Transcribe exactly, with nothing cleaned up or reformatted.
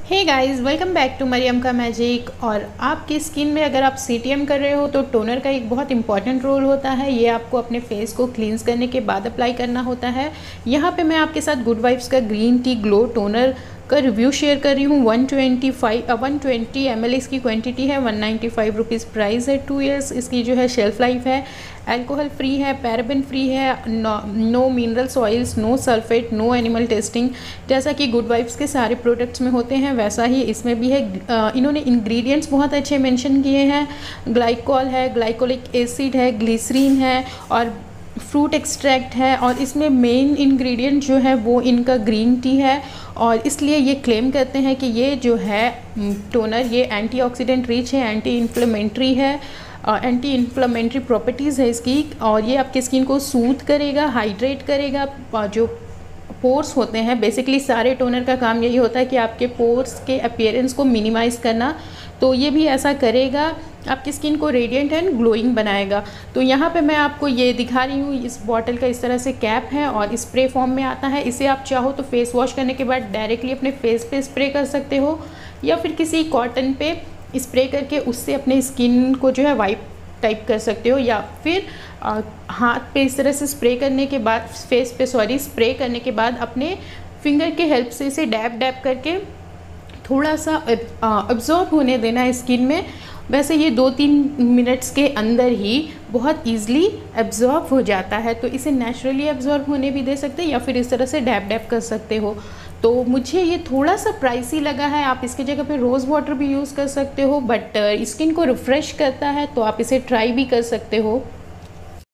Hey guys, welcome back to Maryam का magic. और आपकी स्किन में अगर आप सी टी एम कर रहे हो तो टोनर का एक बहुत इंपॉर्टेंट रोल होता है। ये आपको अपने फेस को क्लींस करने के बाद अप्लाई करना होता है। यहाँ पे मैं आपके साथ गुड वाइब्स का ग्रीन टी ग्लो टोनर का रिव्यू शेयर कर रही हूँ। One twenty five one twenty M L इसकी क्वांटिटी है, one ninety five rupees price है। टू इयर्स इसकी जो है शेल्फ लाइफ है। अल्कोहल फ्री है, पैराबेन फ्री है, no no minerals oils, no sulphate, no animal testing. जैसा कि गुड वाइब्स के सारे प्रोडक्ट्स में होते हैं वैसा ही इसमें भी है। इन्होंने इंग्रेडिएंट्स बहुत अच्छे मेंशन किए हैं। ग्लाइकोल है, ग्लाइकोलिक एसिड है, ग्लिसरीन है और फ्रूट एक्सट्रैक्ट है। और इसमें मेन इंग्रेडिएंट जो है वो इनका ग्रीन टी है। और इसलिए ये क्लेम करते हैं कि ये जो है टोनर ये एंटीऑक्सीडेंट रिच है, एंटी इन्फ्लेमेटरी है, एंटी इन्फ्लेमेटरी प्रॉपर्टीज़ है इसकी। और ये आपकी स्किन को सूथ करेगा, हाइड्रेट करेगा। जो पोर्स होते हैं, बेसिकली सारे टोनर का काम यही होता है कि आपके पोर्स के अपीयरेंस को मिनिमाइज़ करना, तो ये भी ऐसा करेगा। आपकी स्किन को रेडिएंट एंड ग्लोइंग बनाएगा। तो यहाँ पे मैं आपको ये दिखा रही हूँ। इस बॉटल का इस तरह से कैप है और स्प्रे फॉर्म में आता है। इसे आप चाहो तो फेस वॉश करने के बाद डायरेक्टली अपने फेस पे स्प्रे कर सकते हो, या फिर किसी कॉटन पे स्प्रे करके उससे अपने स्किन को जो है वाइप टाइप कर सकते हो, या फिर आ, हाथ पे इस तरह से स्प्रे करने के बाद फेस पे सॉरी स्प्रे करने के बाद अपने फिंगर के हेल्प से इसे डैब डैब करके थोड़ा सा अब्जॉर्ब होने देना है स्किन में। वैसे ये दो तीन मिनट्स के अंदर ही बहुत ईजिली एब्जॉर्ब हो जाता है। तो इसे नेचुरली एब्जॉर्ब होने भी दे सकते हैं, या फिर इस तरह से डैब डैब कर सकते हो। तो मुझे ये थोड़ा सा प्राइसी लगा है। आप इसके जगह पे रोज़ वाटर भी यूज़ कर सकते हो, बट स्किन को रिफ़्रेश करता है तो आप इसे ट्राई भी कर सकते हो।